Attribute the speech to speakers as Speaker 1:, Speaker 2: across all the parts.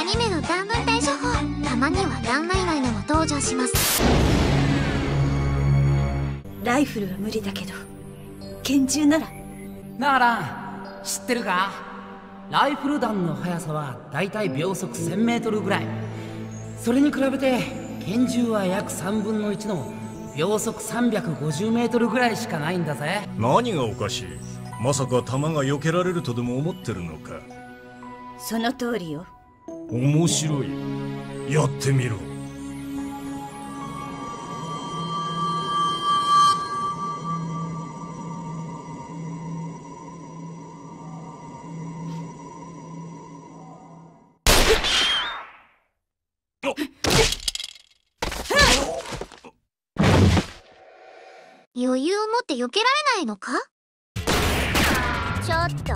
Speaker 1: ニメの短文対処法、たまには旦那以外のも登場します。
Speaker 2: ライフルは無理だけど拳銃なら。
Speaker 3: ナーラン知ってるか？ライフル弾の速さはだいたい秒速 1000m ぐらい。それに比べて拳銃は約3分の1の秒速 350m ぐらいしかないんだぜ。
Speaker 4: 何がおかしい？まさか弾が避けられるとでも思ってるのか？
Speaker 2: その通りよ。
Speaker 4: 面白い。やってみろ。
Speaker 1: 余裕を持って避けられないのか？ちょっと。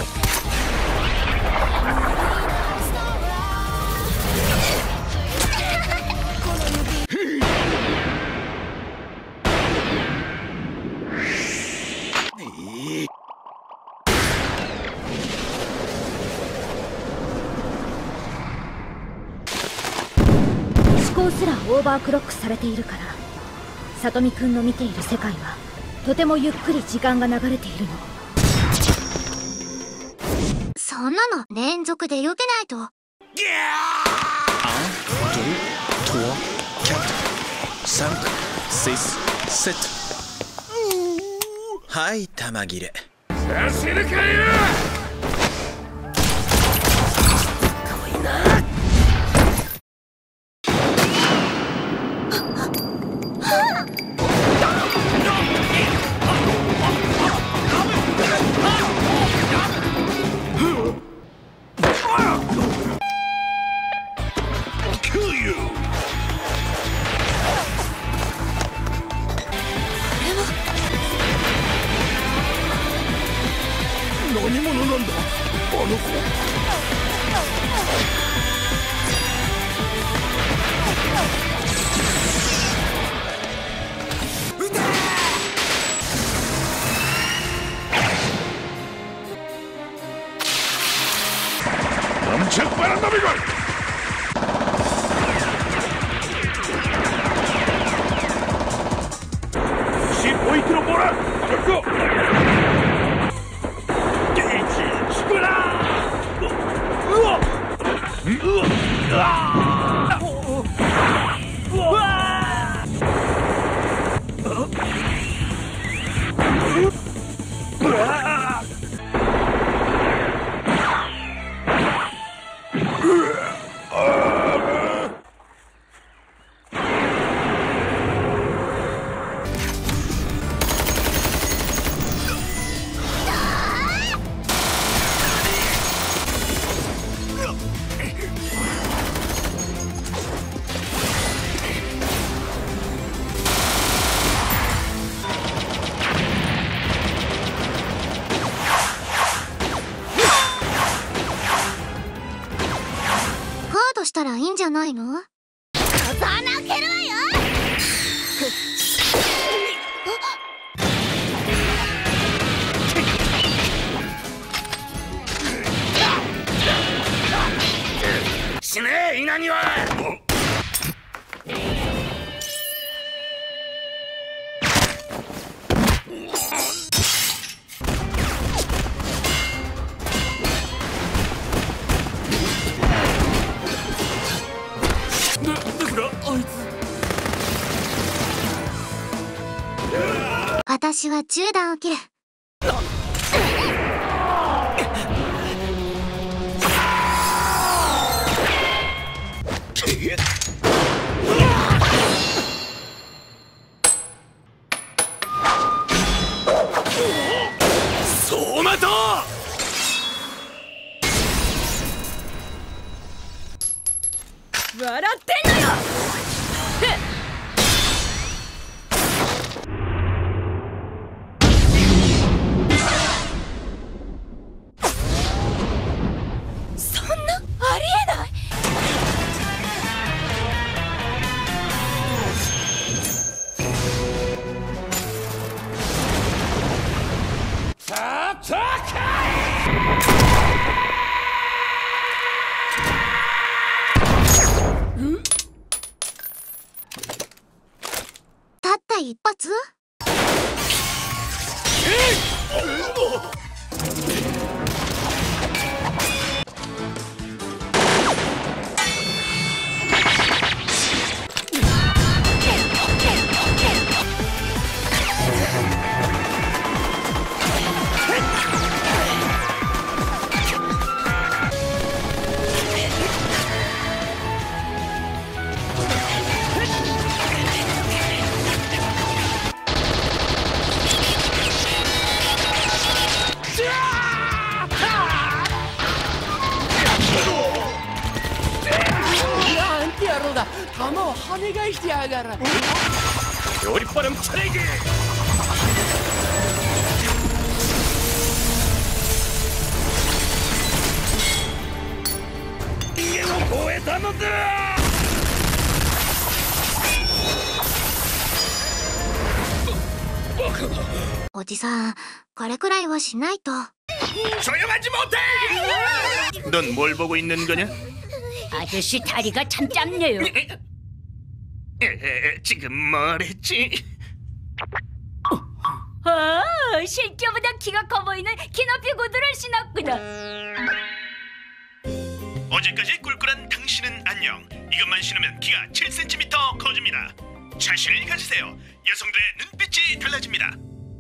Speaker 5: 思考すらオーバークロックされているから、さとみくんの見ている世界はとてもゆっくり時間が流れているの。
Speaker 1: そんなの連続で避けないと。
Speaker 6: 1、2、3、4、5、6、7。はい玉切れ。
Speaker 4: させるかよ。何者なんだあの子。撃てー！ Amcak baranda bir gol! Si puoi trovare! Ecco!
Speaker 1: したらいいんじゃないの？さなけるわよ。
Speaker 4: 死ねえ稲庭。
Speaker 1: 私は中断を切る。
Speaker 4: 走馬灯！
Speaker 2: 笑ってんのよ。
Speaker 4: 戦え！
Speaker 1: あ
Speaker 3: 弾を跳ね返してやがる。
Speaker 6: 요리바람 차례기人間を超えたのだ。
Speaker 1: おじさん、これくらいはしないと。
Speaker 6: 조용하지 못해! 넌 뭘 보고 있는 거냐?
Speaker 2: 아저씨 다리가 참 짧네요.
Speaker 6: 지금 뭐랬지?
Speaker 2: 실제보다 키가 커 보이는 키높이 구두를 신었구나.
Speaker 6: 어제까지 꿀꿀한 당신은 안녕. 이것만 신으면 키가 7cm 커집니다. 자신을 가지세요. 여성들의 눈빛이 달라집니다.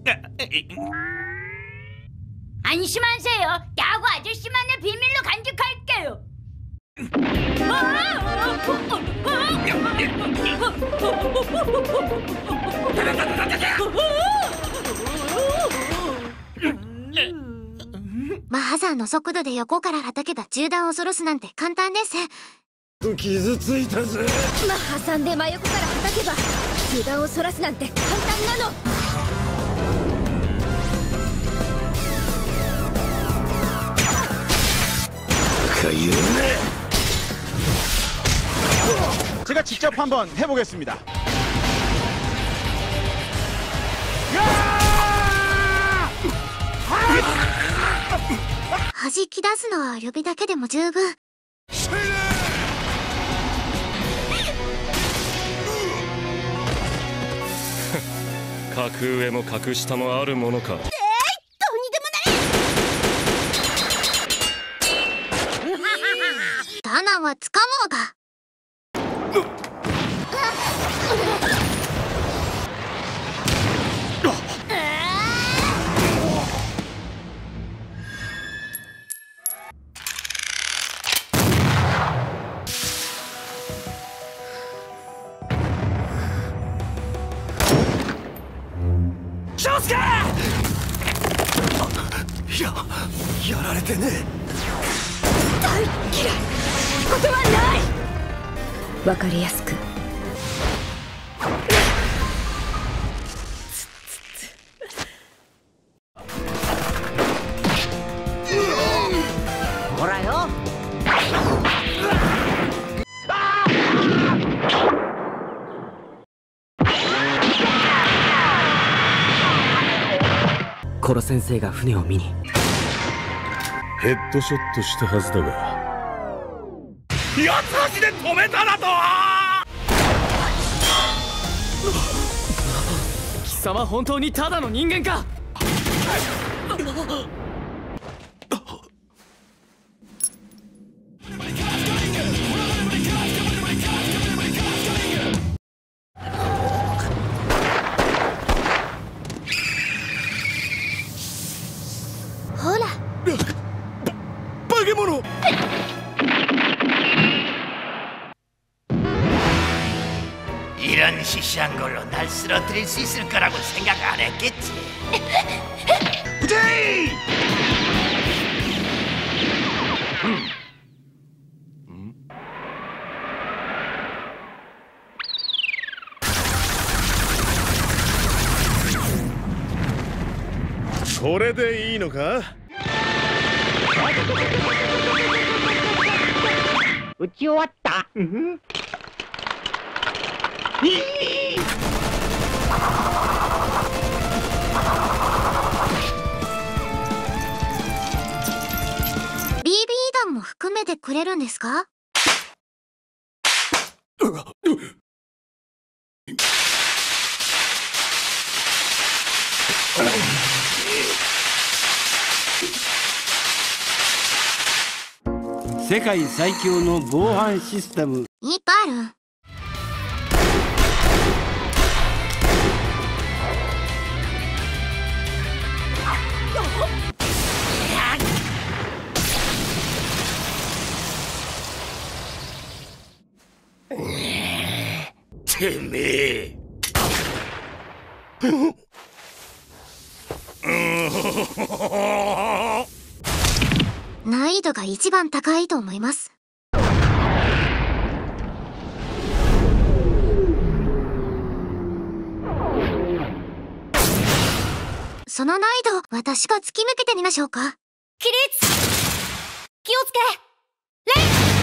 Speaker 2: 안심하세요. 야구 아저씨만의 비밀로 간직할게요.
Speaker 1: マハさんの速度で横から叩けば銃弾をそろすなんて簡単です。
Speaker 4: 傷ついたぜ。
Speaker 5: マハさんで真横から叩けば銃弾をそらすなんて簡単なの。
Speaker 7: 제가 직접 한번 해보겠습니다.
Speaker 1: 弾き出すのは指だけでも十分。
Speaker 8: 格上も格下もあるものか。
Speaker 1: ダナンはつかもうが。
Speaker 6: 翔介！やられてね。
Speaker 2: 大嫌い。ことはない。
Speaker 5: わかりやすく。
Speaker 3: ほらよ。コロ先生が船を見に。
Speaker 8: ヘッドショットしたはずだが。
Speaker 6: 八つ橋で止めただと。
Speaker 3: 貴様本当にただの人間か。
Speaker 1: ほら。
Speaker 6: 化け物。이런 시시한 걸로 날 쓰러뜨릴 수 있을 거라고 생각 안 했겠지. 부제이!
Speaker 8: 그래でいいのか?
Speaker 3: 打ち終わった。
Speaker 1: BB 弾も含めてくれるんですか？
Speaker 9: 世界最強の防犯システム。
Speaker 1: いっぱいある。
Speaker 6: てめえ。
Speaker 1: 難易度が一番高いと思います。 その難易度、私が突き抜けてみましょうか。
Speaker 2: 起立、気をつけ、礼。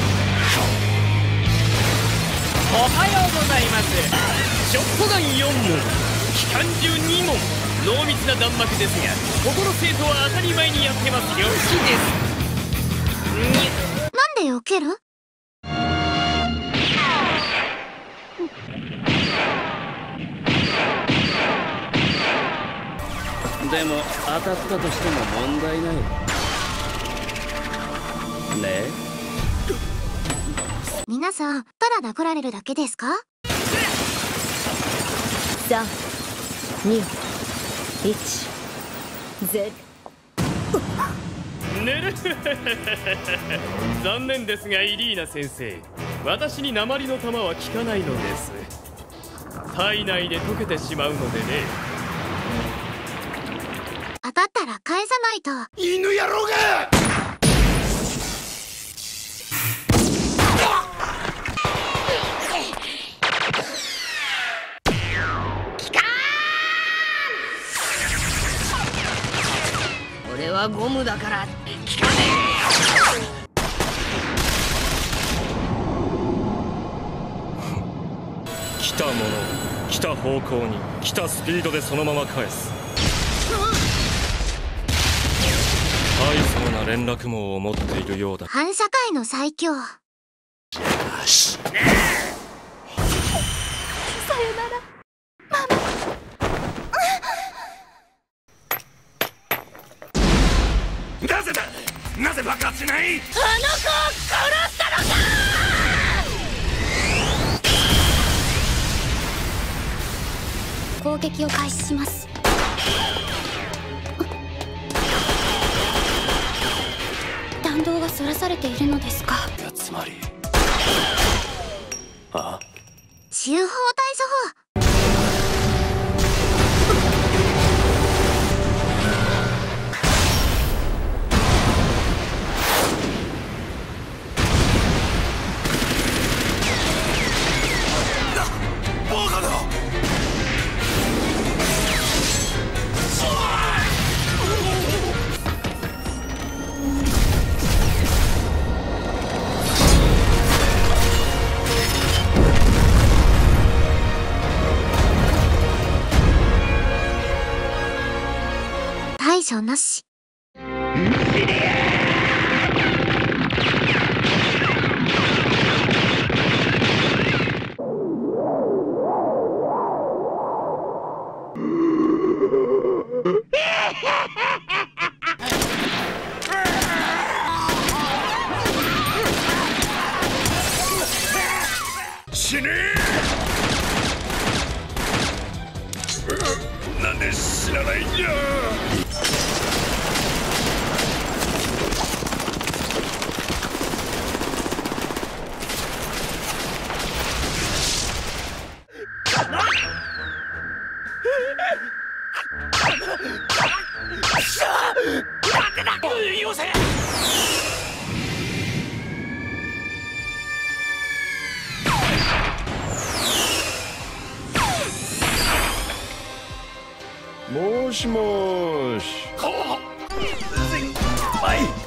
Speaker 8: おはようございます。ショットガン4門、機関銃2門、濃密な弾幕ですが、ここの生徒は当たり前にやってますよ。好きです。
Speaker 1: なんで避ける？
Speaker 9: でも当たったとしても問題ないね。
Speaker 1: 皆さん、ただ殴られるだけですか
Speaker 5: 3、2、1、ゼ
Speaker 8: ねる残念ですがイリーナ先生、私に鉛の弾は効かないのです。体内で溶けてしまうのでね。
Speaker 1: 当たったら返さないと。
Speaker 6: 犬野郎が！
Speaker 3: 俺はゴムだから効かね
Speaker 8: え。来たものを来た方向に来たスピードでそのまま返す。大層な連絡網を持っているようだ。
Speaker 1: 反社会の最強。
Speaker 6: よし。なぜだ、なぜ爆発しない？
Speaker 2: あの子を殺したのか！
Speaker 1: 攻撃を開始します。弾道がそらされているのですか？
Speaker 6: つまり
Speaker 1: 手法対処法。
Speaker 6: バカだ。
Speaker 1: 対処なし。
Speaker 6: 死ねー！なんで死なないんじゃ。よせ！
Speaker 4: もしもーし。
Speaker 6: 先輩。